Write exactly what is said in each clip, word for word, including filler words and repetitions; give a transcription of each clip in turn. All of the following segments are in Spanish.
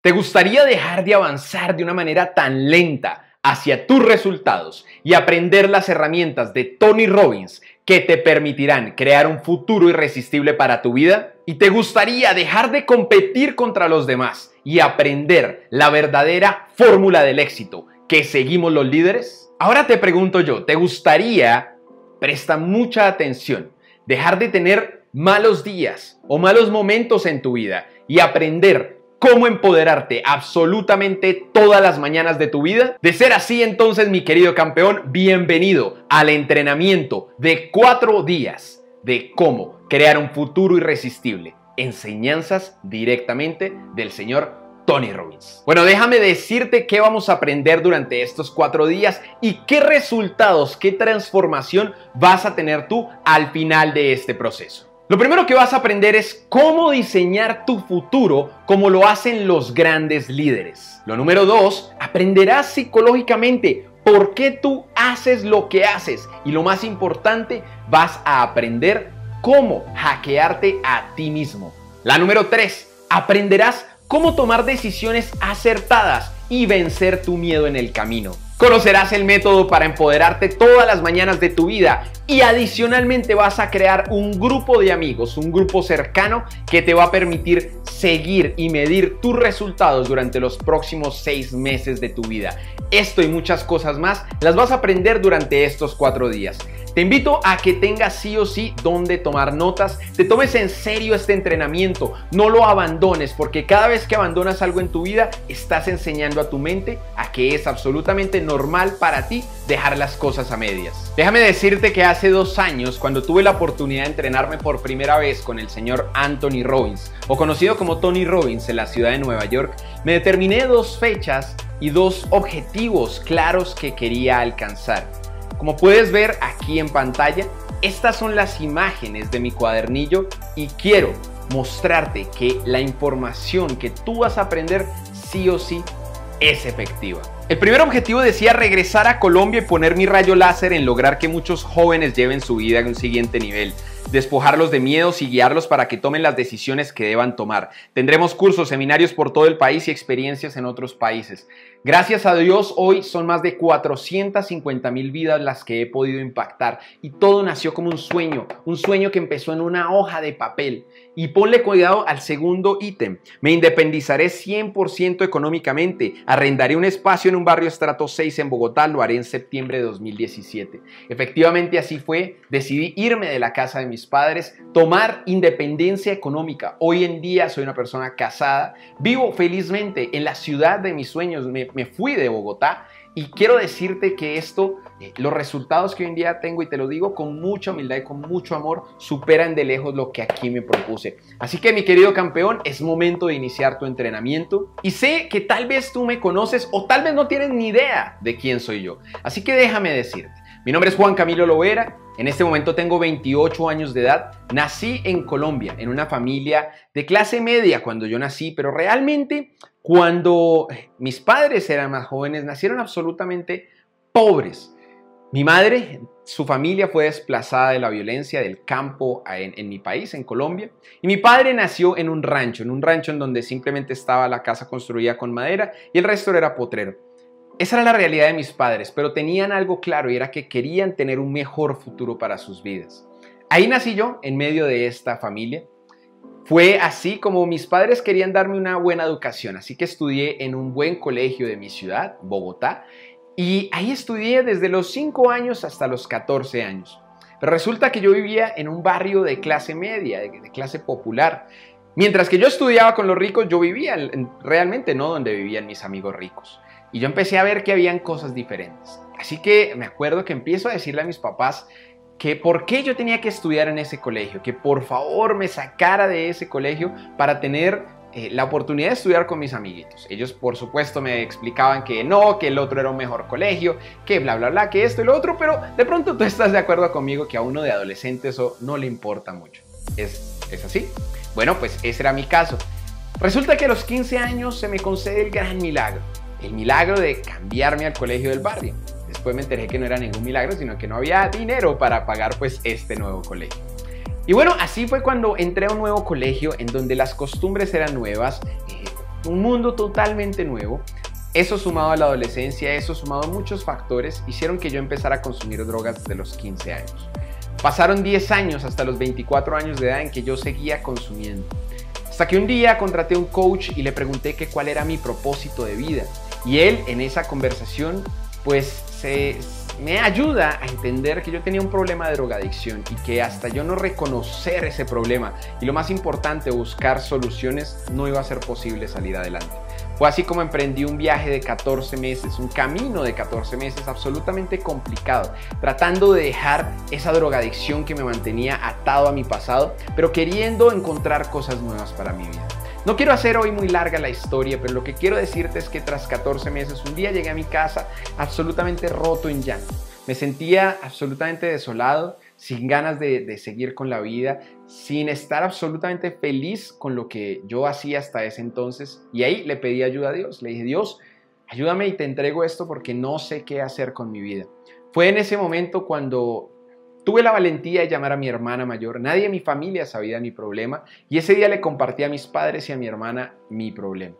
¿Te gustaría dejar de avanzar de una manera tan lenta hacia tus resultados y aprender las herramientas de Tony Robbins que te permitirán crear un futuro irresistible para tu vida? ¿Y te gustaría dejar de competir contra los demás y aprender la verdadera fórmula del éxito que seguimos los líderes? Ahora te pregunto yo, ¿te gustaría, presta mucha atención, dejar de tener malos días o malos momentos en tu vida y aprender cómo empoderarte absolutamente todas las mañanas de tu vida? De ser así, entonces, mi querido campeón, bienvenido al entrenamiento de cuatro días de cómo crear un futuro irresistible. Enseñanzas directamente del señor Tony Robbins. Bueno, déjame decirte qué vamos a aprender durante estos cuatro días y qué resultados, qué transformación vas a tener tú al final de este proceso. Lo primero que vas a aprender es cómo diseñar tu futuro como lo hacen los grandes líderes. Lo número dos, aprenderás psicológicamente por qué tú haces lo que haces. Y lo más importante, vas a aprender cómo hackearte a ti mismo. La número tres, aprenderás cómo tomar decisiones acertadas y vencer tu miedo en el camino. Conocerás el método para empoderarte todas las mañanas de tu vida y adicionalmente vas a crear un grupo de amigos, un grupo cercano que te va a permitir seguir y medir tus resultados durante los próximos seis meses de tu vida. Esto y muchas cosas más las vas a aprender durante estos cuatro días. Te invito a que tengas sí o sí donde tomar notas, te tomes en serio este entrenamiento, no lo abandones, porque cada vez que abandonas algo en tu vida, estás enseñando a tu mente a que es absolutamente normal para ti dejar las cosas a medias. Déjame decirte que hace dos años, cuando tuve la oportunidad de entrenarme por primera vez con el señor Anthony Robbins, o conocido como Tony Robbins en la ciudad de Nueva York, me determiné dos fechas y dos objetivos claros que quería alcanzar. Como puedes ver aquí en pantalla, estas son las imágenes de mi cuadernillo y quiero mostrarte que la información que tú vas a aprender sí o sí es efectiva. El primer objetivo decía regresar a Colombia y poner mi rayo láser en lograr que muchos jóvenes lleven su vida a un siguiente nivel, despojarlos de miedos y guiarlos para que tomen las decisiones que deban tomar. Tendremos cursos, seminarios por todo el país y experiencias en otros países. Gracias a Dios, hoy son más de cuatrocientas cincuenta mil vidas las que he podido impactar y todo nació como un sueño, un sueño que empezó en una hoja de papel. Y ponle cuidado al segundo ítem. Me independizaré cien por ciento económicamente. Arrendaré un espacio en un barrio estrato seis en Bogotá. Lo haré en septiembre de dos mil diecisiete. Efectivamente así fue. Decidí irme de la casa de mis padres, tomar independencia económica. Hoy en día soy una persona casada. Vivo felizmente en la ciudad de mis sueños. Me, me fui de Bogotá. Y quiero decirte que esto, eh, los resultados que hoy en día tengo, y te lo digo con mucha humildad y con mucho amor, superan de lejos lo que aquí me propuse. Así que, mi querido campeón, es momento de iniciar tu entrenamiento. Y sé que tal vez tú me conoces o tal vez no tienes ni idea de quién soy yo. Así que déjame decirte. Mi nombre es Juan Camilo Lovera. En este momento tengo veintiocho años de edad. Nací en Colombia, en una familia de clase media cuando yo nací, pero realmente cuando mis padres eran más jóvenes, nacieron absolutamente pobres. Mi madre, su familia fue desplazada de la violencia del campo en, en mi país, en Colombia. Y mi padre nació en un rancho, en un rancho en donde simplemente estaba la casa construida con madera y el resto era potrero. Esa era la realidad de mis padres, pero tenían algo claro y era que querían tener un mejor futuro para sus vidas. Ahí nací yo, en medio de esta familia. Fue así como mis padres querían darme una buena educación, así que estudié en un buen colegio de mi ciudad, Bogotá, y ahí estudié desde los cinco años hasta los catorce años. Pero resulta que yo vivía en un barrio de clase media, de, de clase popular. Mientras que yo estudiaba con los ricos, yo vivía realmente no donde vivían mis amigos ricos. Y yo empecé a ver que habían cosas diferentes. Así que me acuerdo que empiezo a decirle a mis papás que por qué yo tenía que estudiar en ese colegio, que por favor me sacara de ese colegio para tener eh, la oportunidad de estudiar con mis amiguitos. Ellos por supuesto me explicaban que no, que el otro era un mejor colegio, que bla bla bla, que esto y lo otro, pero de pronto tú estás de acuerdo conmigo que a uno de adolescente eso no le importa mucho. ¿Es, es así? Bueno, pues ese era mi caso. Resulta que a los quince años se me concede el gran milagro, el milagro de cambiarme al colegio del barrio. Después me enteré que no era ningún milagro, sino que no había dinero para pagar pues este nuevo colegio. Y bueno, así fue cuando entré a un nuevo colegio en donde las costumbres eran nuevas, eh, un mundo totalmente nuevo. Eso sumado a la adolescencia, eso sumado a muchos factores, hicieron que yo empezara a consumir drogas desde los quince años. Pasaron diez años hasta los veinticuatro años de edad en que yo seguía consumiendo. Hasta que un día contraté a un coach y le pregunté que cuál era mi propósito de vida. Y él, en esa conversación, pues se, me ayuda a entender que yo tenía un problema de drogadicción y que hasta yo no reconocer ese problema y lo más importante, buscar soluciones, no iba a ser posible salir adelante. Fue así como emprendí un viaje de catorce meses, un camino de catorce meses absolutamente complicado, tratando de dejar esa drogadicción que me mantenía atado a mi pasado, pero queriendo encontrar cosas nuevas para mi vida. No quiero hacer hoy muy larga la historia, pero lo que quiero decirte es que tras catorce meses, un día llegué a mi casa absolutamente roto en llanto. Me sentía absolutamente desolado, sin ganas de, de seguir con la vida, sin estar absolutamente feliz con lo que yo hacía hasta ese entonces. Y ahí le pedí ayuda a Dios. Le dije, Dios, ayúdame y te entrego esto porque no sé qué hacer con mi vida. Fue en ese momento cuando tuve la valentía de llamar a mi hermana mayor. Nadie en mi familia sabía mi problema y ese día le compartí a mis padres y a mi hermana mi problema.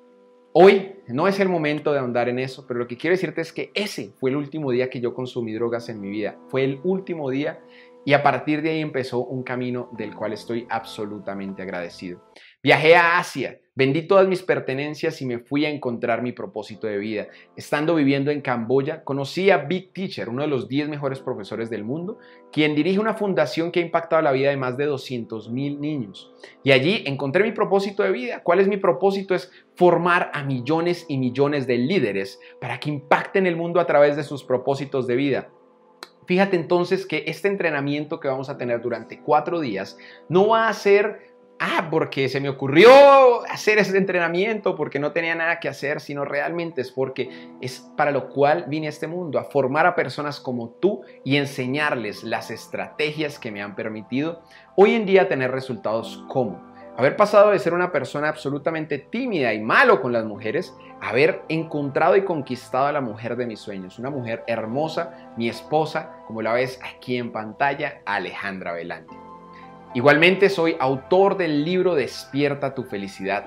Hoy no es el momento de ahondar en eso, pero lo que quiero decirte es que ese fue el último día que yo consumí drogas en mi vida. Fue el último día y a partir de ahí empezó un camino del cual estoy absolutamente agradecido. Viajé a Asia, vendí todas mis pertenencias y me fui a encontrar mi propósito de vida. Estando viviendo en Camboya, conocí a Big Teacher, uno de los diez mejores profesores del mundo, quien dirige una fundación que ha impactado la vida de más de doscientos mil niños. Y allí encontré mi propósito de vida. ¿Cuál es mi propósito? Es formar a millones y millones de líderes para que impacten el mundo a través de sus propósitos de vida. Fíjate entonces que este entrenamiento que vamos a tener durante cuatro días no va a ser Ah, porque se me ocurrió hacer ese entrenamiento, porque no tenía nada que hacer, sino realmente es porque es para lo cual vine a este mundo, a formar a personas como tú y enseñarles las estrategias que me han permitido hoy en día tener resultados como haber pasado de ser una persona absolutamente tímida y malo con las mujeres, a haber encontrado y conquistado a la mujer de mis sueños, una mujer hermosa, mi esposa, como la ves aquí en pantalla, Alejandra Velante. Igualmente soy autor del libro Despierta tu felicidad.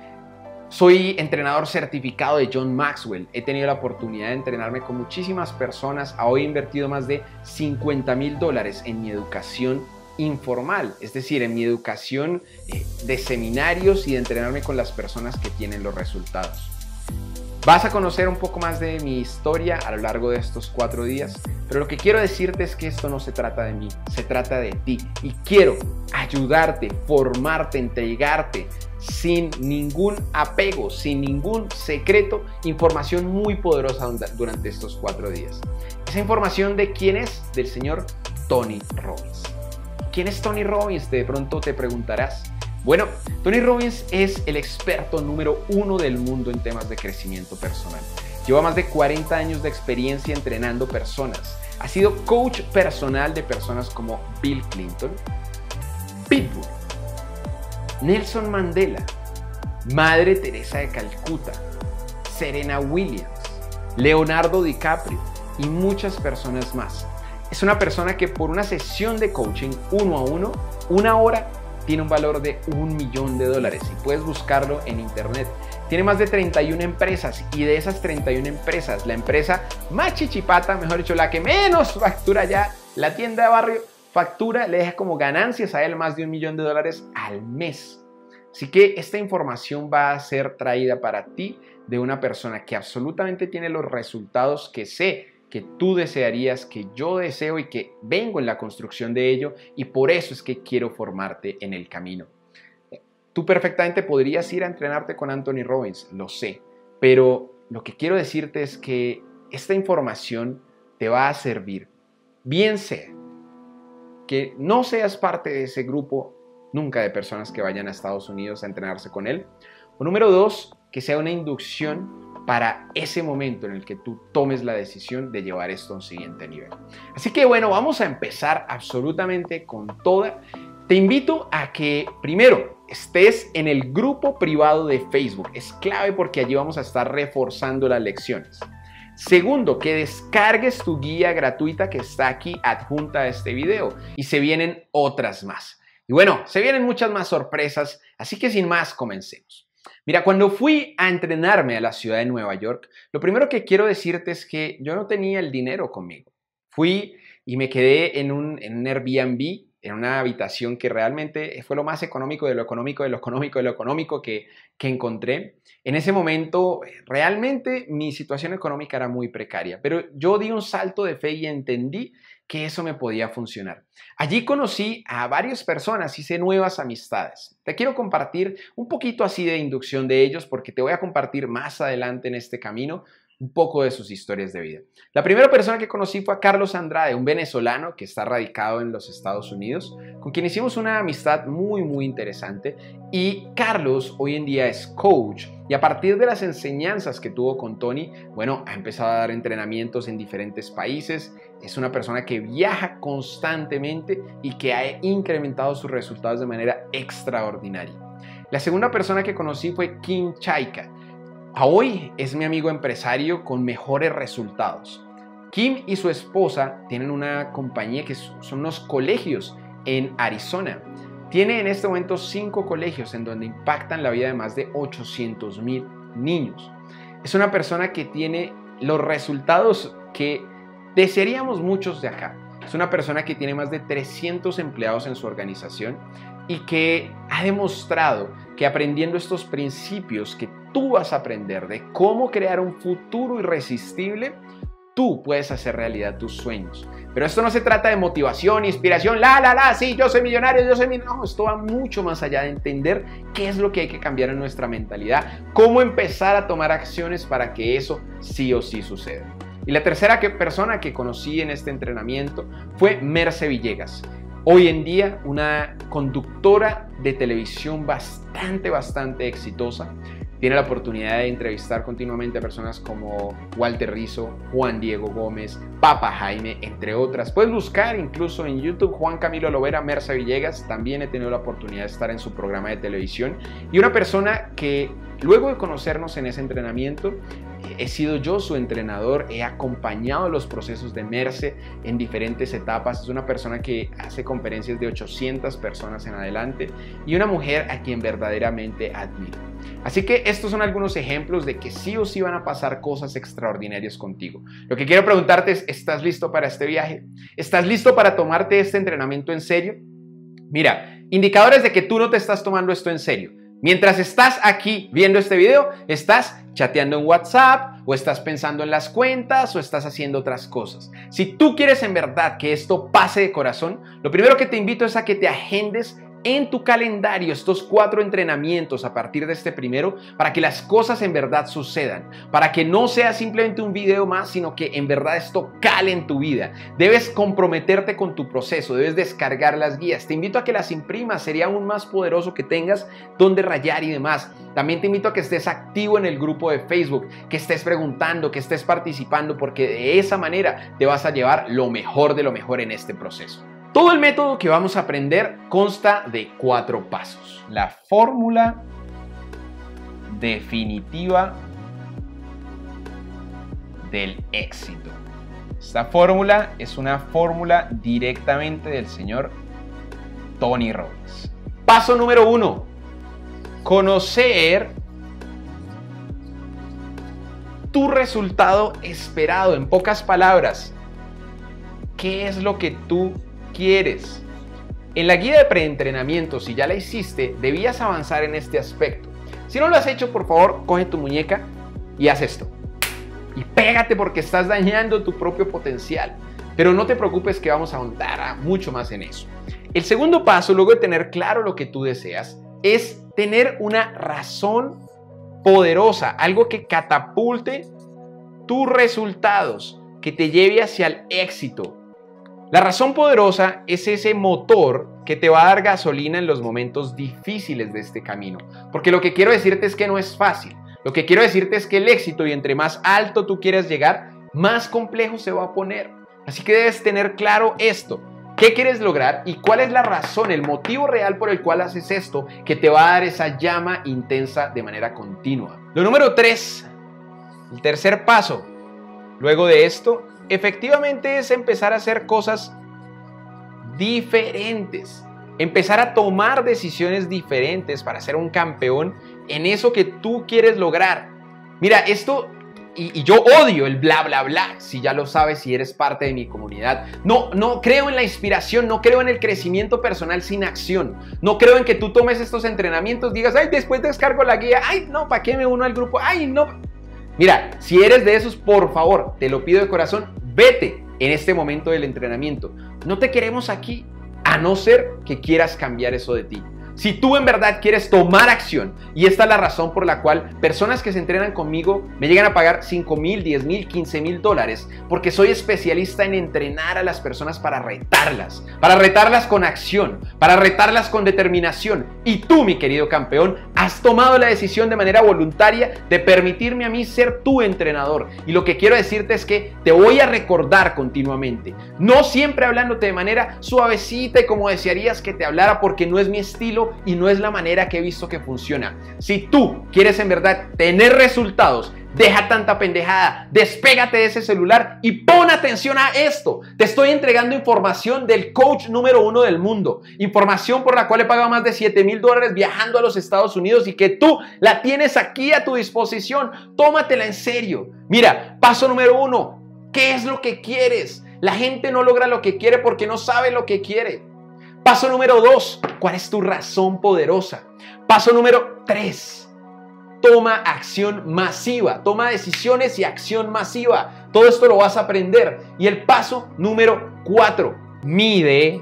Soy entrenador certificado de John Maxwell. He tenido la oportunidad de entrenarme con muchísimas personas. Hoy he invertido más de cincuenta mil dólares en mi educación informal, es decir, en mi educación eh, de seminarios y de entrenarme con las personas que tienen los resultados. Vas a conocer un poco más de mi historia a lo largo de estos cuatro días, pero lo que quiero decirte es que esto no se trata de mí, se trata de ti. Y quiero ayudarte, formarte, entregarte sin ningún apego, sin ningún secreto, información muy poderosa durante estos cuatro días. Esa información de quién es, del señor Tony Robbins. ¿Quién es Tony Robbins? De pronto te preguntarás. Bueno, Tony Robbins es el experto número uno del mundo en temas de crecimiento personal. Lleva más de cuarenta años de experiencia entrenando personas. Ha sido coach personal de personas como Bill Clinton, Pitbull, Nelson Mandela, Madre Teresa de Calcuta, Serena Williams, Leonardo DiCaprio y muchas personas más. Es una persona que por una sesión de coaching uno a uno, una hora, tiene un valor de un millón de dólares y puedes buscarlo en internet. Tiene más de treinta y una empresas y de esas treinta y una empresas, la empresa más chichipata, mejor dicho, la que menos factura ya, la tienda de barrio, factura, le deja como ganancias a él más de un millón de dólares al mes. Así que esta información va a ser traída para ti de una persona que absolutamente tiene los resultados que sé que tú desearías, que yo deseo y que vengo en la construcción de ello, y por eso es que quiero formarte en el camino. Tú perfectamente podrías ir a entrenarte con Anthony Robbins, lo sé, pero lo que quiero decirte es que esta información te va a servir, bien sea que no seas parte de ese grupo nunca de personas que vayan a Estados Unidos a entrenarse con él, o número dos, que sea una inducción para ese momento en el que tú tomes la decisión de llevar esto a un siguiente nivel. Así que bueno, vamos a empezar absolutamente con toda. Te invito a que primero estés en el grupo privado de Facebook. Es clave porque allí vamos a estar reforzando las lecciones. Segundo, que descargues tu guía gratuita que está aquí adjunta a este video y se vienen otras más. Y bueno, se vienen muchas más sorpresas, así que sin más, comencemos. Mira, cuando fui a entrenarme a la ciudad de Nueva York, lo primero que quiero decirte es que yo no tenía el dinero conmigo. Fui y me quedé en un, en un Airbnb, en una habitación que realmente fue lo más económico de lo económico, de lo económico, de lo económico que, que encontré. En ese momento, realmente mi situación económica era muy precaria, pero yo di un salto de fe y entendí que eso me podía funcionar. Allí conocí a varias personas, hice nuevas amistades. Te quiero compartir un poquito así de inducción de ellos porque te voy a compartir más adelante en este camino un poco de sus historias de vida. La primera persona que conocí fue a Carlos Andrade, un venezolano que está radicado en los Estados Unidos, con quien hicimos una amistad muy, muy interesante. Y Carlos hoy en día es coach y a partir de las enseñanzas que tuvo con Tony, bueno, ha empezado a dar entrenamientos en diferentes países. Es una persona que viaja constantemente y que ha incrementado sus resultados de manera extraordinaria. La segunda persona que conocí fue Kim Chaika. Hoy es mi amigo empresario con mejores resultados. Kim y su esposa tienen una compañía que son unos colegios en Arizona. Tiene en este momento cinco colegios en donde impactan la vida de más de ochocientos mil niños. Es una persona que tiene los resultados que desearíamos muchos de acá. Es una persona que tiene más de trescientos empleados en su organización y que ha demostrado que aprendiendo estos principios que tú vas a aprender de cómo crear un futuro irresistible, tú puedes hacer realidad tus sueños. Pero esto no se trata de motivación, inspiración, la, la, la, sí, yo soy millonario, yo soy millonario. No, esto va mucho más allá de entender qué es lo que hay que cambiar en nuestra mentalidad, cómo empezar a tomar acciones para que eso sí o sí suceda. Y la tercera que, persona que conocí en este entrenamiento fue Merce Villegas. Hoy en día una conductora de televisión bastante, bastante exitosa. Tiene la oportunidad de entrevistar continuamente a personas como Walter Rizzo, Juan Diego Gómez, Papa Jaime, entre otras. Puedes buscar incluso en YouTube Juan Camilo Lovera, Merce Villegas. También he tenido la oportunidad de estar en su programa de televisión. Y una persona que luego de conocernos en ese entrenamiento, he sido yo su entrenador, he acompañado los procesos de Merce en diferentes etapas. Es una persona que hace conferencias de ochocientas personas en adelante y una mujer a quien verdaderamente admiro. Así que estos son algunos ejemplos de que sí o sí van a pasar cosas extraordinarias contigo. Lo que quiero preguntarte es, ¿estás listo para este viaje? ¿Estás listo para tomarte este entrenamiento en serio? Mira, indicadores de que tú no te estás tomando esto en serio. Mientras estás aquí viendo este video, estás chateando en WhatsApp o estás pensando en las cuentas o estás haciendo otras cosas. Si tú quieres en verdad que esto pase de corazón, lo primero que te invito es a que te agendes en tu calendario estos cuatro entrenamientos a partir de este primero para que las cosas en verdad sucedan, para que no sea simplemente un video más, sino que en verdad esto cale en tu vida. Debes comprometerte con tu proceso, debes descargar las guías. Te invito a que las imprimas, sería aún más poderoso que tengas donde rayar y demás. También te invito a que estés activo en el grupo de Facebook, que estés preguntando, que estés participando, porque de esa manera te vas a llevar lo mejor de lo mejor en este proceso. Todo el método que vamos a aprender consta de cuatro pasos. La fórmula definitiva del éxito. Esta fórmula es una fórmula directamente del señor Tony Robbins. Paso número uno. Conocer tu resultado esperado. En pocas palabras, ¿qué es lo que tú quieres? En la guía de preentrenamiento, si ya la hiciste, debías avanzar en este aspecto. Si no lo has hecho, por favor, coge tu muñeca y haz esto. Y pégate porque estás dañando tu propio potencial. Pero no te preocupes que vamos a ahondar mucho más en eso. El segundo paso, luego de tener claro lo que tú deseas, es tener una razón poderosa, algo que catapulte tus resultados, que te lleve hacia el éxito. La razón poderosa es ese motor que te va a dar gasolina en los momentos difíciles de este camino. Porque lo que quiero decirte es que no es fácil. Lo que quiero decirte es que el éxito, y entre más alto tú quieras llegar, más complejo se va a poner. Así que debes tener claro esto. ¿Qué quieres lograr y cuál es la razón, el motivo real por el cual haces esto que te va a dar esa llama intensa de manera continua? Lo número tres, el tercer paso, luego de esto, efectivamente es empezar a hacer cosas diferentes, empezar a tomar decisiones diferentes para ser un campeón en eso que tú quieres lograr. Mira, esto, y, y yo odio el bla, bla, bla, si ya lo sabes, si eres parte de mi comunidad. No, no creo en la inspiración, no creo en el crecimiento personal sin acción. No creo en que tú tomes estos entrenamientos, digas, ay, después descargo la guía, ay, no, ¿para qué me uno al grupo? Ay, no. Mira, si eres de esos, por favor, te lo pido de corazón, vete en este momento del entrenamiento. No te queremos aquí, a no ser que quieras cambiar eso de ti. Si tú en verdad quieres tomar acción, y esta es la razón por la cual personas que se entrenan conmigo me llegan a pagar cinco mil, diez mil, quince mil dólares, porque soy especialista en entrenar a las personas para retarlas, para retarlas con acción, para retarlas con determinación. Y tú, mi querido campeón, has tomado la decisión de manera voluntaria de permitirme a mí ser tu entrenador. Y lo que quiero decirte es que te voy a recordar continuamente, no siempre hablándote de manera suavecita y como desearías que te hablara, porque no es mi estilo y no es la manera que he visto que funciona. Si tú quieres en verdad tener resultados, deja tanta pendejada, despégate de ese celular y pon atención a esto. Te estoy entregando información del coach número uno del mundo, información por la cual he pagado más de siete mil dólares viajando a los Estados Unidos y que tú la tienes aquí a tu disposición. Tómatela en serio. Mira, paso número uno, ¿qué es lo que quieres? La gente no logra lo que quiere porque no sabe lo que quiere. Paso número dos, ¿cuál es tu razón poderosa? Paso número tres, toma acción masiva, toma decisiones y acción masiva. Todo esto lo vas a aprender. Y el paso número cuatro, mide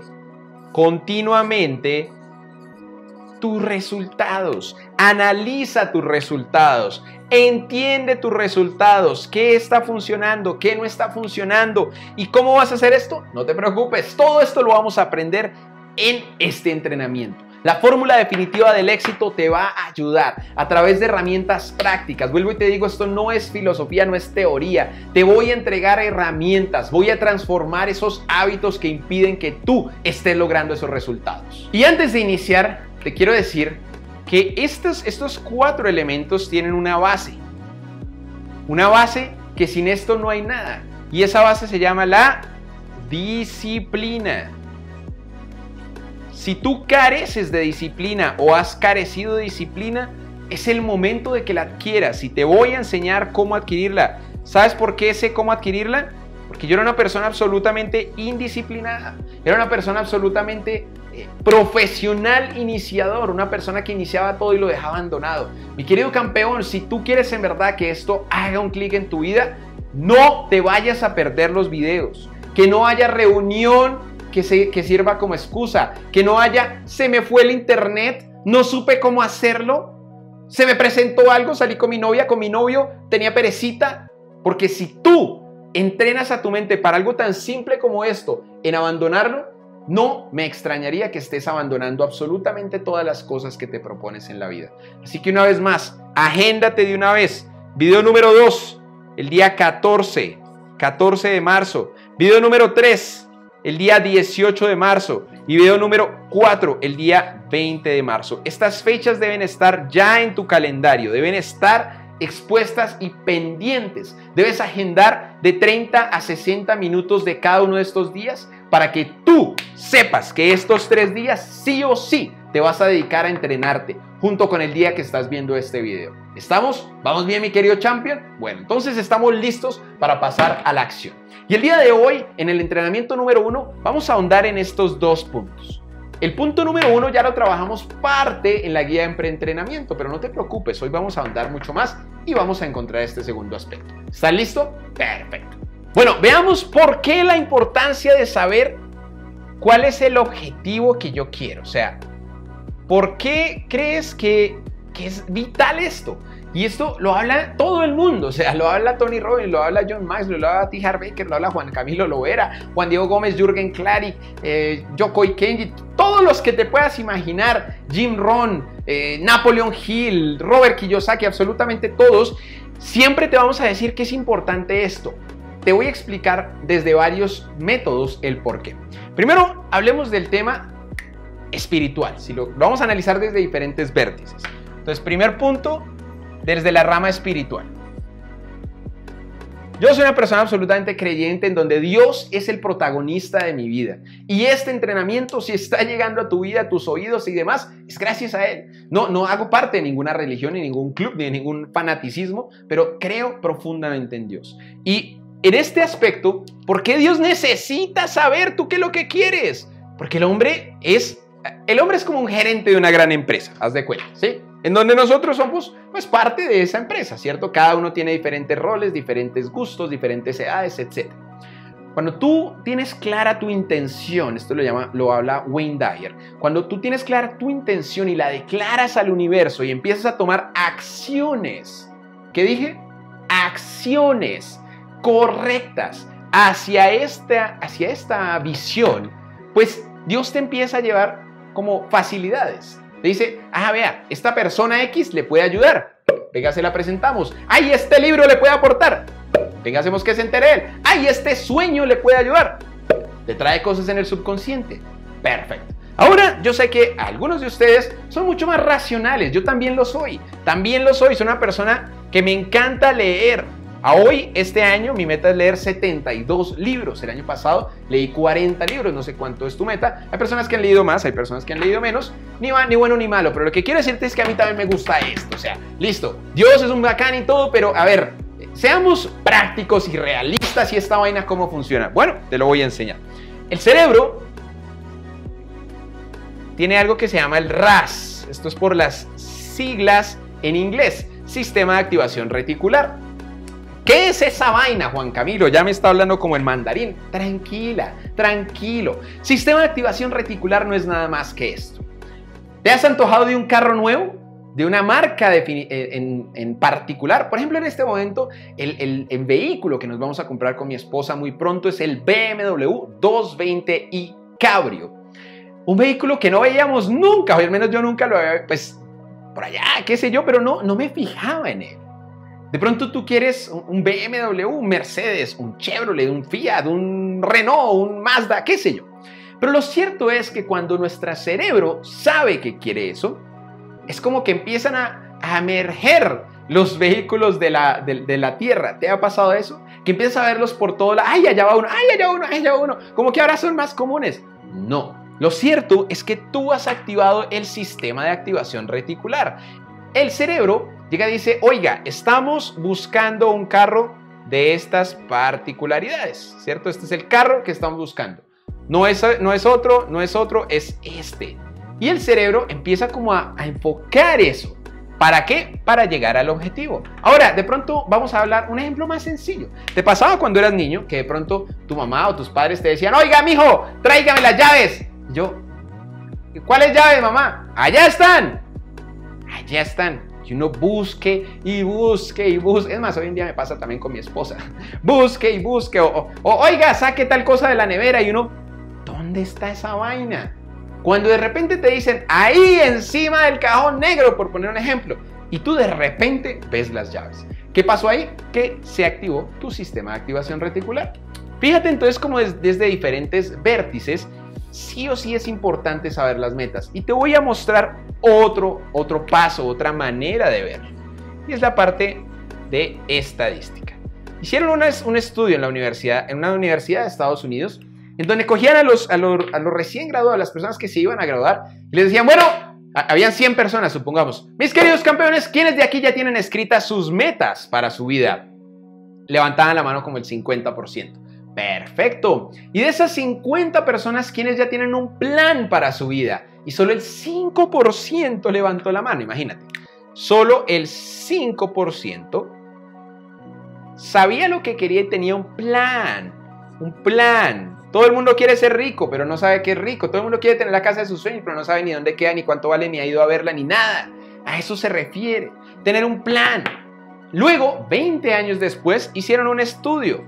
continuamente tus resultados, analiza tus resultados, entiende tus resultados, qué está funcionando, qué no está funcionando. ¿Y cómo vas a hacer esto? No te preocupes, todo esto lo vamos a aprender en este entrenamiento. La fórmula definitiva del éxito te va a ayudar a través de herramientas prácticas. Vuelvo y te digo, esto no es filosofía, no es teoría. Te voy a entregar herramientas, voy a transformar esos hábitos que impiden que tú estés logrando esos resultados. Y antes de iniciar, te quiero decir que estos, estos cuatro elementos tienen una base. Una base que sin esto no hay nada. Y esa base se llama la disciplina. Si tú careces de disciplina o has carecido de disciplina, es el momento de que la adquieras y te voy a enseñar cómo adquirirla. ¿Sabes por qué sé cómo adquirirla? Porque yo era una persona absolutamente indisciplinada. Era una persona absolutamente eh, profesional iniciador, una persona que iniciaba todo y lo dejaba abandonado. Mi querido campeón, si tú quieres en verdad que esto haga un clic en tu vida, no te vayas a perder los videos. Que no haya reunión Que, se, que sirva como excusa, que no haya, se me fue el internet, no supe cómo hacerlo, se me presentó algo, salí con mi novia, con mi novio, tenía perecita, porque si tú entrenas a tu mente para algo tan simple como esto, en abandonarlo, no me extrañaría que estés abandonando absolutamente todas las cosas que te propones en la vida. Así que una vez más, agéndate de una vez, video número dos, el día catorce, catorce de marzo, video número tres, el día dieciocho de marzo y video número cuatro, el día veinte de marzo. Estas fechas deben estar ya en tu calendario, deben estar expuestas y pendientes. Debes agendar de treinta a sesenta minutos de cada uno de estos días para que tú sepas que estos tres días sí o sí te vas a dedicar a entrenarte junto con el día que estás viendo este video. ¿Estamos? ¿Vamos bien, mi querido champion? Bueno, entonces estamos listos para pasar a la acción. Y el día de hoy, en el entrenamiento número uno, vamos a ahondar en estos dos puntos. El punto número uno ya lo trabajamos parte en la guía de preentrenamiento, pero no te preocupes, hoy vamos a ahondar mucho más y vamos a encontrar este segundo aspecto. ¿Estás listo? Perfecto. Bueno, veamos por qué la importancia de saber cuál es el objetivo que yo quiero. O sea, ¿por qué crees que, que es vital esto? Y esto lo habla todo el mundo, o sea, lo habla Tony Robbins, lo habla John Maxwell, lo habla T. Harv Eker, lo habla Juan Camilo Lovera, Juan Diego Gómez, Jürgen Klarik, eh, Yoko Kenji, todos los que te puedas imaginar, Jim Rohn, eh, Napoleon Hill, Robert Kiyosaki, absolutamente todos, siempre te vamos a decir que es importante esto. Te voy a explicar desde varios métodos el por qué. Primero, hablemos del tema espiritual, si lo, lo vamos a analizar desde diferentes vértices. Entonces, primer punto, desde la rama espiritual. Yo soy una persona absolutamente creyente en donde Dios es el protagonista de mi vida. Y este entrenamiento, si está llegando a tu vida, a tus oídos y demás, es gracias a Él. No, no hago parte de ninguna religión, ni ningún club, ni de ningún fanaticismo, pero creo profundamente en Dios. Y en este aspecto, ¿por qué Dios necesita saber tú qué es lo que quieres? Porque el hombre es, el hombre es como un gerente de una gran empresa, haz de cuenta, ¿sí? En donde nosotros somos pues parte de esa empresa, ¿cierto? Cada uno tiene diferentes roles, diferentes gustos, diferentes edades, etcétera. Cuando tú tienes clara tu intención, esto lo llama, lo habla Wayne Dyer, cuando tú tienes clara tu intención y la declaras al universo y empiezas a tomar acciones, ¿qué dije? Acciones correctas hacia esta, hacia esta visión, pues Dios te empieza a llevar como facilidades. Te dice, ah, vea, esta persona X le puede ayudar. Venga, se la presentamos. Ay, este libro le puede aportar. Venga, hacemos que se entere él. Ay, este sueño le puede ayudar. Te trae cosas en el subconsciente. Perfecto. Ahora, yo sé que algunos de ustedes son mucho más racionales. Yo también lo soy. También lo soy. Soy una persona que me encanta leer. A hoy, este año, mi meta es leer setenta y dos libros. El año pasado leí cuarenta libros, no sé cuánto es tu meta. Hay personas que han leído más, hay personas que han leído menos. Ni, va, ni bueno ni malo, pero lo que quiero decirte es que a mí también me gusta esto. O sea, listo, Dios es un bacán y todo, pero a ver, seamos prácticos y realistas y esta vaina cómo funciona. Bueno, te lo voy a enseñar. El cerebro tiene algo que se llama el R A S. Esto es por las siglas en inglés, Sistema de Activación Reticular. ¿Qué es esa vaina, Juan Camilo? Ya me está hablando como el mandarín. Tranquila, tranquilo. Sistema de activación reticular no es nada más que esto. ¿Te has antojado de un carro nuevo? ¿De una marca de, en, en particular? Por ejemplo, en este momento, el, el, el vehículo que nos vamos a comprar con mi esposa muy pronto es el B M W doscientos veinte i Cabrio. Un vehículo que no veíamos nunca, o al menos yo nunca lo había, pues, por allá, qué sé yo, pero no, no me fijaba en él. De pronto tú quieres un B M W, un Mercedes, un Chevrolet, un Fiat, un Renault, un Mazda, qué sé yo. Pero lo cierto es que cuando nuestro cerebro sabe que quiere eso, es como que empiezan a, a emerger los vehículos de la, de, de la Tierra. ¿Te ha pasado eso? Que empiezas a verlos por todo lado. ¡Ay, allá va uno! ¡Ay, allá va uno! ¡Ay, allá va uno! Como que ahora son más comunes. No. Lo cierto es que tú has activado el sistema de activación reticular. El cerebro llega y dice, oiga, estamos buscando un carro de estas particularidades, ¿cierto? Este es el carro que estamos buscando. No es, no es otro, no es otro, es este. Y el cerebro empieza como a, a enfocar eso. ¿Para qué? Para llegar al objetivo. Ahora, de pronto vamos a hablar un ejemplo más sencillo. ¿Te pasaba cuando eras niño que de pronto tu mamá o tus padres te decían, oiga, mijo, tráigame las llaves? Y yo, ¿cuáles llaves, mamá? Allá están. Allá están. Y uno busque y busque y busque. Es más, hoy en día me pasa también con mi esposa. Busque y busque. O, o, o oiga, saque tal cosa de la nevera. Y uno, ¿dónde está esa vaina? Cuando de repente te dicen, ahí encima del cajón negro, por poner un ejemplo. Y tú de repente ves las llaves. ¿Qué pasó ahí? Que se activó tu sistema de activación reticular. Fíjate entonces cómo des, desde diferentes vértices, sí o sí es importante saber las metas. Y te voy a mostrar otro, otro paso, otra manera de verlo. Y es la parte de estadística. Hicieron una, un estudio en, la universidad, en una universidad de Estados Unidos, en donde cogían a los, a, los, a los recién graduados, a las personas que se iban a graduar, y les decían, bueno, a, habían cien personas, supongamos. Mis queridos campeones, ¿quiénes de aquí ya tienen escritas sus metas para su vida? Levantaban la mano como el cincuenta por ciento. Perfecto. Y de esas cincuenta personas, ¿quiénes ya tienen un plan para su vida? Y solo el cinco por ciento levantó la mano, imagínate. Solo el cinco por ciento sabía lo que quería y tenía un plan. Un plan. Todo el mundo quiere ser rico, pero no sabe qué es rico. Todo el mundo quiere tener la casa de sus sueños, pero no sabe ni dónde queda, ni cuánto vale, ni ha ido a verla, ni nada. A eso se refiere. Tener un plan. Luego, veinte años después, hicieron un estudio.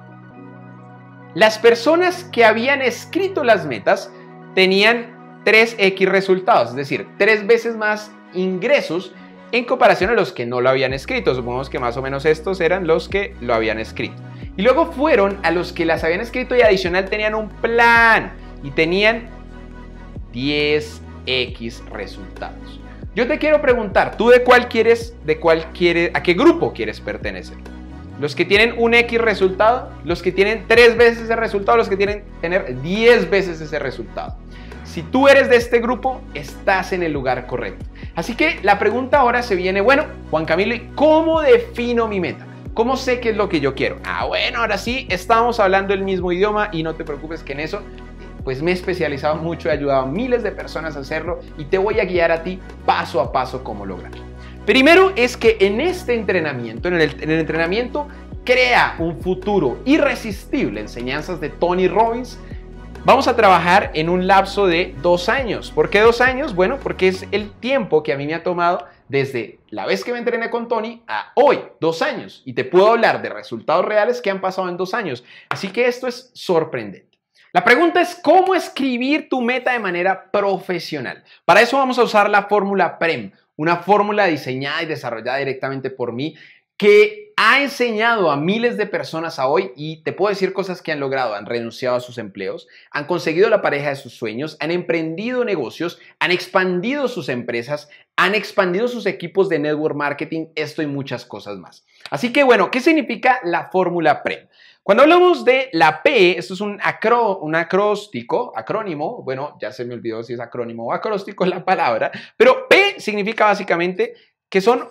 Las personas que habían escrito las metas tenían tres equis resultados, es decir, tres veces más ingresos en comparación a los que no lo habían escrito. Supongamos que más o menos estos eran los que lo habían escrito. Y luego fueron a los que las habían escrito y adicional tenían un plan y tenían diez equis resultados. Yo te quiero preguntar, ¿tú de cuál quieres, de cuál quieres, a qué grupo quieres pertenecer? los que tienen un X resultado, los que tienen tres veces ese resultado, los que tienen tener diez veces ese resultado. Si tú eres de este grupo, estás en el lugar correcto. Así que la pregunta ahora se viene, bueno, Juan Camilo, ¿cómo defino mi meta? ¿Cómo sé qué es lo que yo quiero? Ah, bueno, ahora sí, estamos hablando el mismo idioma y no te preocupes que en eso, pues me he especializado mucho, he ayudado a miles de personas a hacerlo y te voy a guiar a ti paso a paso cómo lograrlo. Primero es que en este entrenamiento, en el, en el entrenamiento Crea un futuro irresistible, enseñanzas de Tony Robbins, vamos a trabajar en un lapso de dos años. ¿Por qué dos años? Bueno, porque es el tiempo que a mí me ha tomado desde la vez que me entrené con Tony a hoy, dos años. Y te puedo hablar de resultados reales que han pasado en dos años. Así que esto es sorprendente. La pregunta es cómo escribir tu meta de manera profesional. Para eso vamos a usar la fórmula P R E M, una fórmula diseñada y desarrollada directamente por mí que ha enseñado a miles de personas a hoy y te puedo decir cosas que han logrado. Han renunciado a sus empleos, han conseguido la pareja de sus sueños, han emprendido negocios, han expandido sus empresas, han expandido sus equipos de network marketing, esto y muchas cosas más. Así que bueno, ¿qué significa la fórmula P R E M? Cuando hablamos de la P, esto es un, acro, un acróstico, acrónimo, bueno, ya se me olvidó si es acrónimo o acróstico la palabra, pero P significa básicamente que son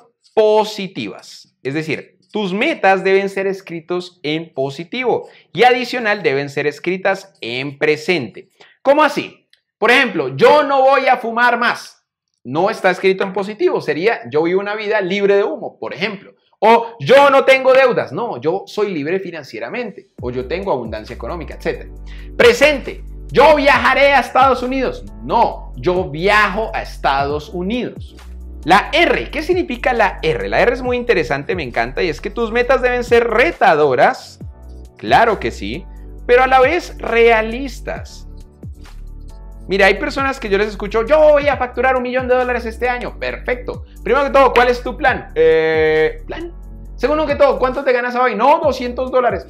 positivas. Es decir, tus metas deben ser escritas en positivo y adicional deben ser escritas en presente. ¿Cómo así? Por ejemplo, yo no voy a fumar más. No está escrito en positivo, sería yo vivo una vida libre de humo, por ejemplo. O yo no tengo deudas, no, yo soy libre financieramente. O yo tengo abundancia económica, etcétera. Presente, yo viajaré a Estados Unidos. No, yo viajo a Estados Unidos. La R, ¿qué significa la R? La R es muy interesante, me encanta, y es que tus metas deben ser retadoras, claro que sí, pero a la vez realistas. Mira, hay personas que yo les escucho, yo voy a facturar un millón de dólares este año. Perfecto. Primero que todo, ¿cuál es tu plan? Eh, plan. Segundo que todo, ¿cuánto te ganas hoy? No, doscientos dólares.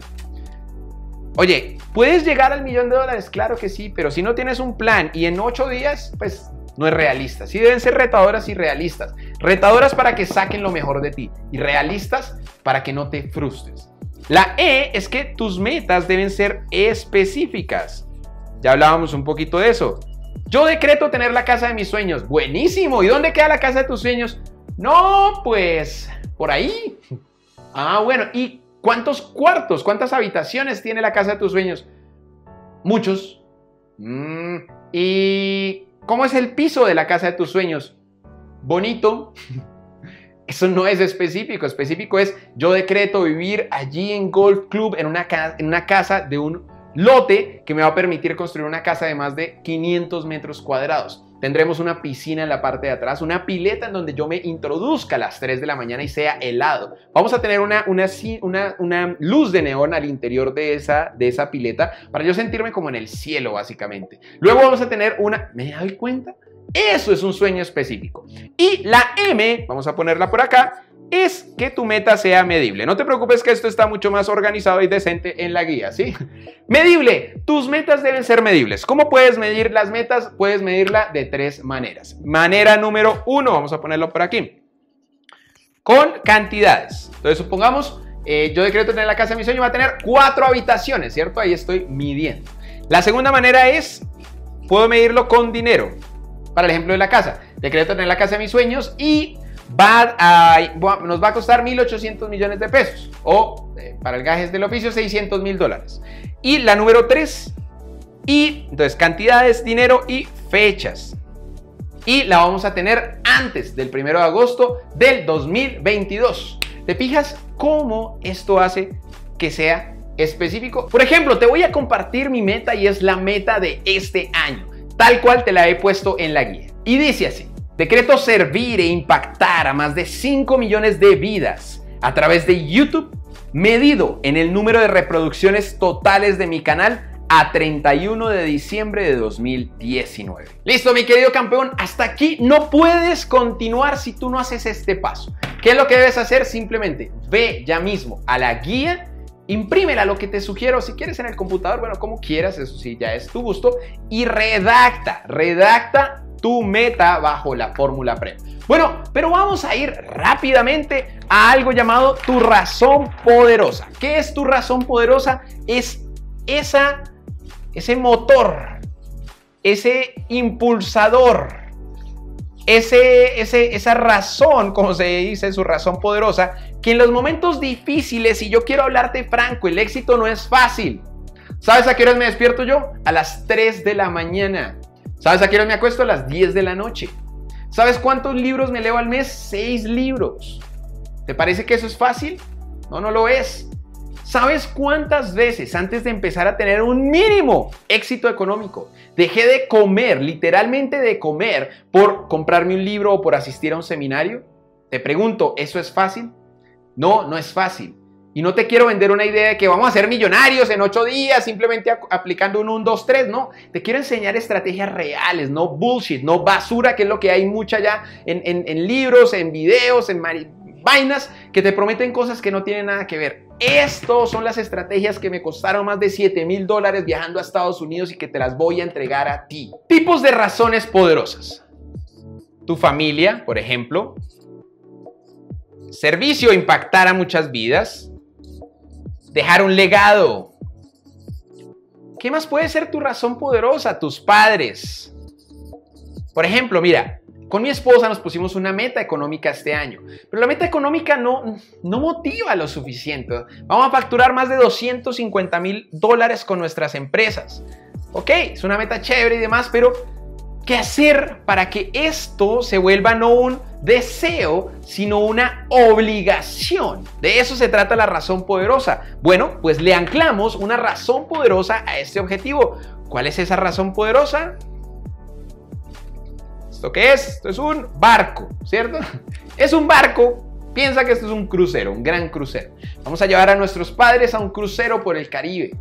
Oye, ¿puedes llegar al millón de dólares? Claro que sí, pero si no tienes un plan y en ocho días, pues no es realista. Sí deben ser retadoras y realistas. Retadoras para que saquen lo mejor de ti y realistas para que no te frustres. La E es que tus metas deben ser específicas. Ya hablábamos un poquito de eso. Yo decreto tener la casa de mis sueños. Buenísimo. ¿Y dónde queda la casa de tus sueños? No, pues por ahí. Ah, bueno. ¿Y cuántos cuartos, cuántas habitaciones tiene la casa de tus sueños? Muchos. Mm, ¿Y cómo es el piso de la casa de tus sueños? Bonito. Eso no es específico. Específico es yo decreto vivir allí en Golf Club en una, en una casa de un lote que me va a permitir construir una casa de más de quinientos metros cuadrados. Tendremos una piscina en la parte de atrás, una pileta en donde yo me introduzca a las tres de la mañana y sea helado. Vamos a tener una, una, una, una luz de neón al interior de esa, de esa pileta para yo sentirme como en el cielo, básicamente. Luego vamos a tener una... ¿Me doy cuenta? Eso es un sueño específico. Y la M, vamos a ponerla por acá, es que tu meta sea medible. No te preocupes que esto está mucho más organizado y decente en la guía, ¿sí? Medible. Tus metas deben ser medibles. ¿Cómo puedes medir las metas? Puedes medirla de tres maneras. Manera número uno, vamos a ponerlo por aquí, con cantidades. Entonces, supongamos, eh, yo decreto tener la casa de mi sueño, va a tener cuatro habitaciones, ¿cierto? Ahí estoy midiendo. La segunda manera es, puedo medirlo con dinero. Para el ejemplo de la casa, decreto tener la casa de mis sueños y Va a, nos va a costar mil ochocientos millones de pesos o eh, para el gajes del oficio seiscientos mil dólares. Y la número tres, y entonces cantidades, dinero y fechas. Y la vamos a tener antes del primero de agosto del dos mil veintidós. ¿Te fijas cómo esto hace que sea específico? Por ejemplo, te voy a compartir mi meta y es la meta de este año, tal cual te la he puesto en la guía. Y dice así. Decreto servir e impactar a más de cinco millones de vidas a través de YouTube, medido en el número de reproducciones totales de mi canal a treinta y uno de diciembre de dos mil diecinueve. Listo, mi querido campeón, hasta aquí no puedes continuar si tú no haces este paso. ¿Qué es lo que debes hacer? Simplemente ve ya mismo a la guía, imprímela, lo que te sugiero, si quieres en el computador, bueno, como quieras, eso sí, ya es tu gusto, y redacta, redacta tu meta bajo la fórmula P R E P. Bueno, pero vamos a ir rápidamente a algo llamado tu razón poderosa. ¿Qué es tu razón poderosa? Es esa, ese motor, ese impulsador, ese, ese, esa razón, como se dice, su razón poderosa, que en los momentos difíciles, y yo quiero hablarte franco, el éxito no es fácil. ¿Sabes a qué horas me despierto yo? A las tres de la mañana. ¿Sabes a qué horas me acuesto? A las diez de la noche. ¿Sabes cuántos libros me leo al mes? Seis libros. ¿Te parece que eso es fácil? No, no lo es. ¿Sabes cuántas veces antes de empezar a tener un mínimo éxito económico dejé de comer, literalmente de comer, por comprarme un libro o por asistir a un seminario? Te pregunto, ¿eso es fácil? No, no es fácil. Y no te quiero vender una idea de que vamos a ser millonarios en ocho días simplemente aplicando un uno, dos, tres. No, te quiero enseñar estrategias reales, no bullshit, no basura, que es lo que hay mucha ya en, en, en libros, en videos, en vainas que te prometen cosas que no tienen nada que ver. Estas son las estrategias que me costaron más de siete mil dólares viajando a Estados Unidos y que te las voy a entregar a ti. Tipos de razones poderosas. Tu familia, por ejemplo. Servicio, impactar a muchas vidas. Dejar un legado. ¿Qué más puede ser tu razón poderosa? Tus padres. Por ejemplo, mira, con mi esposa nos pusimos una meta económica este año, pero la meta económica no, no motiva lo suficiente. Vamos a facturar más de doscientos cincuenta mil dólares con nuestras empresas. Ok, es una meta chévere y demás, pero ¿qué hacer para que esto se vuelva no un deseo, sino una obligación? De eso se trata la razón poderosa. Bueno, pues le anclamos una razón poderosa a este objetivo. ¿Cuál es esa razón poderosa? ¿Esto qué es? Esto es un barco, ¿cierto? Es un barco. Piensa que esto es un crucero, un gran crucero. Vamos a llevar a nuestros padres a un crucero por el Caribe.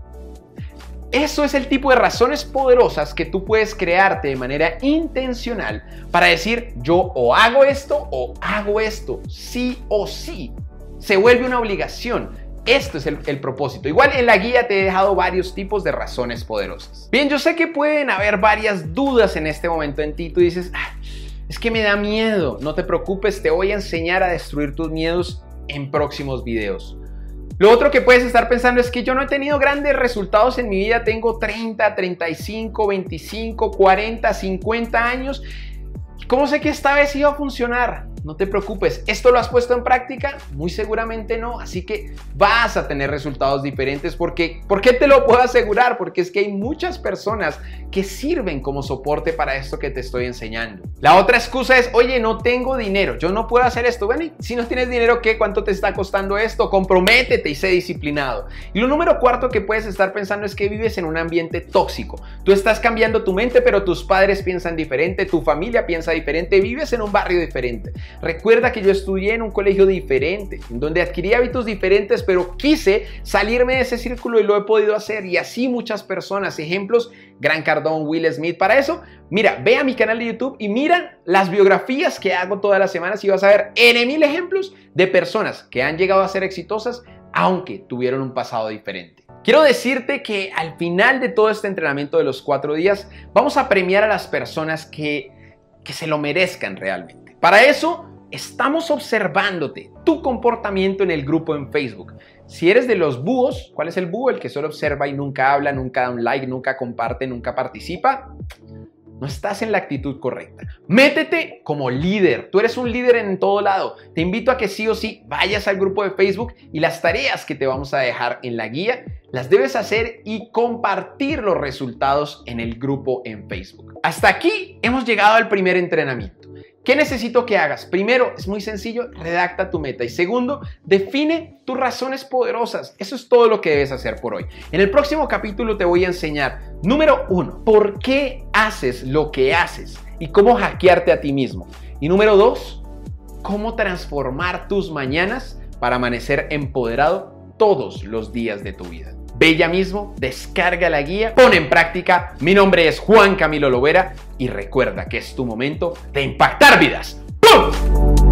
Eso es el tipo de razones poderosas que tú puedes crearte de manera intencional para decir, yo o hago esto o hago esto, sí o sí. Se vuelve una obligación. Esto es el, el propósito. Igual en la guía te he dejado varios tipos de razones poderosas. Bien, yo sé que pueden haber varias dudas en este momento en ti. Tú dices, ah, es que me da miedo. No te preocupes, te voy a enseñar a destruir tus miedos en próximos videos. Lo otro que puedes estar pensando es que yo no he tenido grandes resultados en mi vida. Tengo treinta, treinta y cinco, veinticinco, cuarenta, cincuenta años. ¿Cómo sé que esta vez iba a funcionar? No te preocupes. ¿Esto lo has puesto en práctica? Muy seguramente no. Así que vas a tener resultados diferentes. Porque, ¿por qué te lo puedo asegurar? Porque es que hay muchas personas que sirven como soporte para esto que te estoy enseñando. La otra excusa es, oye, no tengo dinero. Yo no puedo hacer esto. Bueno, y si no tienes dinero, ¿qué? ¿Cuánto te está costando esto? Comprométete y sé disciplinado. Y lo número cuarto que puedes estar pensando es que vives en un ambiente tóxico. Tú estás cambiando tu mente, pero tus padres piensan diferente, tu familia piensa diferente, vives en un barrio diferente. Recuerda que yo estudié en un colegio diferente, en donde adquirí hábitos diferentes, pero quise salirme de ese círculo y lo he podido hacer. Y así muchas personas, ejemplos, Grant Cardone, Will Smith. Para eso, mira, ve a mi canal de YouTube y mira las biografías que hago todas las semanas y vas a ver N mil ejemplos de personas que han llegado a ser exitosas, aunque tuvieron un pasado diferente. Quiero decirte que al final de todo este entrenamiento de los cuatro días, vamos a premiar a las personas que, que se lo merezcan realmente. Para eso, estamos observándote, tu comportamiento en el grupo en Facebook. Si eres de los búhos, ¿cuál es el búho? El que solo observa y nunca habla, nunca da un like, nunca comparte, nunca participa. No estás en la actitud correcta. Métete como líder. Tú eres un líder en todo lado. Te invito a que sí o sí vayas al grupo de Facebook y las tareas que te vamos a dejar en la guía las debes hacer y compartir los resultados en el grupo en Facebook. Hasta aquí hemos llegado al primer entrenamiento. ¿Qué necesito que hagas? Primero, es muy sencillo, redacta tu meta. Y segundo, define tus razones poderosas. Eso es todo lo que debes hacer por hoy. En el próximo capítulo te voy a enseñar, número uno, por qué haces lo que haces y cómo hackearte a ti mismo. Y número dos, cómo transformar tus mañanas para amanecer empoderado todos los días de tu vida. Ve ya mismo, descarga la guía, pon en práctica. Mi nombre es Juan Camilo Lovera y recuerda que es tu momento de impactar vidas. ¡Pum!